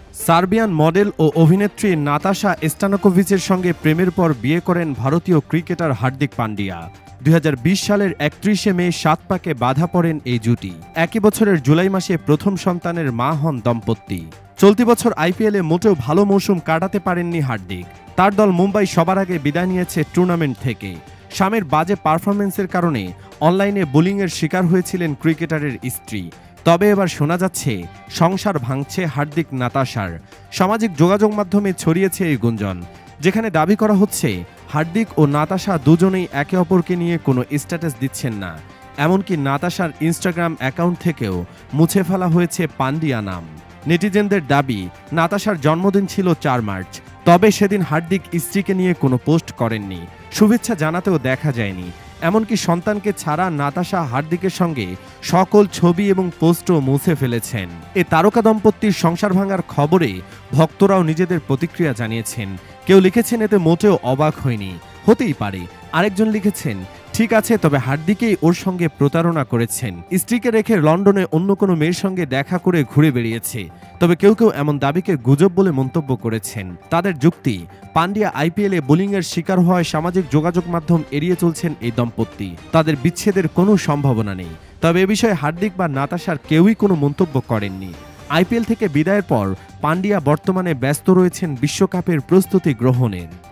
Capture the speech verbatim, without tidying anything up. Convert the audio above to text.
Serbian model ও অভিনেত্রী নাতাশা স্টানকোভিচের সঙ্গে প্রেমের পর বিয়ে করেন ভারতীয় ক্রিকেটার হার্দিক পান্ডিয়া। দুই হাজার বিশ সালের একত্রিশে মে সাত পাকে বাধা পড়েন এই জুটি। একই বছরের জুলাই মাসে প্রথম সন্তানের মা হন দম্পতি। চলতি বছর আইপিএলে মোটেও ভালো মৌসুম কাটাতে পারেননি হার্দিক। তার দল মুম্বাই সবার আগে বিদায় নিয়েছে টুর্নামেন্ট থেকে। স্বামীর বাজে পারফরম্যান্সের কারণে অনলাইনে বুলিংয়ের শিকার হয়েছিলেন ক্রিকেটারের স্ত্রী। তবে এবার শোনা যাচ্ছে সংসার ভাঙছে হার্দিক নাতাশার। সামাজিক যোগাযোগ মাধ্যমে ছড়িয়েছে এই গুঞ্জন, যেখানে দাবি করা হচ্ছে হার্দিক ও নাতাশা দুজনেই একে অপরকে নিয়ে কোনো স্ট্যাটাস দিচ্ছেন না। এমনকি নাতাশার ইনস্টাগ্রাম অ্যাকাউন্ট থেকেও মুছে ফেলা হয়েছে পান্ডিয়া নাম। নেটিজেনদের দাবি, নাতাশার জন্মদিন ছিল চার মার্চ, তবে সেদিন হার্দিক স্ত্রীকে নিয়ে কোনো পোস্ট করেননি, শুভেচ্ছা জানাতেও দেখা যায়নি। এমনকি সন্তানকে ছাড়া নাতাশা হার্দিকের সঙ্গে সকল ছবি এবং পোস্টও মুছে ফেলেছেন। এ তারকা দম্পতির সংসার ভাঙার খবরে ভক্তরাও নিজেদের প্রতিক্রিয়া জানিয়েছেন। কেউ লিখেছেন, এতে মোটেও অবাক হয়নি, হতেই পারে। আরেকজন লিখেছেন, ঠিক আছে, তবে হার্দিকেই ওর সঙ্গে প্রতারণা করেছেন, স্ত্রীকে রেখে লন্ডনে অন্য কোনো মেয়ের সঙ্গে দেখা করে ঘুরে বেরিয়েছে। তবে কেউ কেউ এমন দাবিকে গুজব বলে মন্তব্য করেছেন। তাদের যুক্তি, পান্ডিয়া আইপিএলে বোলিংয়ের শিকার হওয়ায় সামাজিক যোগাযোগ মাধ্যম এড়িয়ে চলছেন এই দম্পতি। তাদের বিচ্ছেদের কোনো সম্ভাবনা নেই। তবে এ বিষয়ে হার্দিক বা নাতাশার কেউই কোনো মন্তব্য করেননি। আইপিএল থেকে বিদায়ের পর পান্ডিয়া বর্তমানে ব্যস্ত রয়েছেন বিশ্বকাপের প্রস্তুতি গ্রহণের।